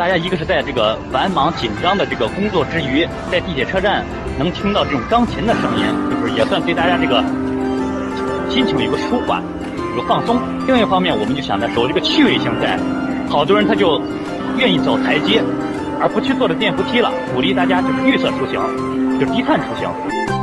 大家一个是在这个繁忙紧张的这个工作之余，在地铁车站能听到这种钢琴的声音，就是也算对大家这个心情有个舒缓，有个放松。另一方面，我们就想着守这个趣味性在，好多人他就愿意走台阶，而不去坐着电扶梯了，鼓励大家就是绿色出行，就是低碳出行。